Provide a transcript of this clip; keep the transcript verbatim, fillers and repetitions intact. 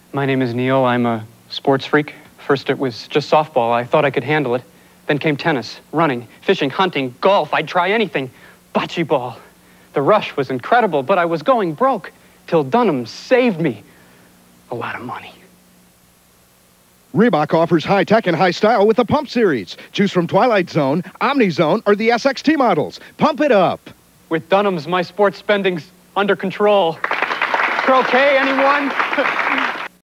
My name is Neil. I'm a sports freak. First it was just softball. I thought I could handle it. Then came tennis, running, fishing, hunting, golf. I'd try anything. Bocce ball. The rush was incredible, but I was going broke till Dunham saved me a lot of money. Reebok offers high tech and high style with the Pump Series. Choose from Twilight Zone, Omni Zone, or the S X T models. Pump it up. With Dunham's, my sports spending's under control. Croquet, anyone?